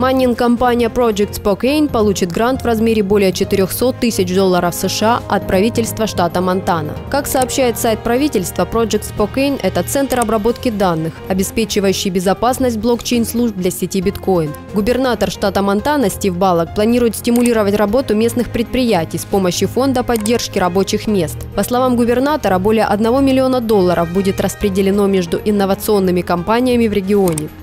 Майнинг-компания Project Spokane получит грант в размере более $400 тысяч США от правительства штата Монтана. Как сообщает сайт правительства, Project Spokane – это центр обработки данных, обеспечивающий безопасность блокчейн-служб для сети биткоин. Губернатор штата Монтана Стив Баллок планирует стимулировать работу местных предприятий с помощью фонда поддержки рабочих мест. По словам губернатора, более $1 миллиона будет распределено между инновационными компаниями в регионе.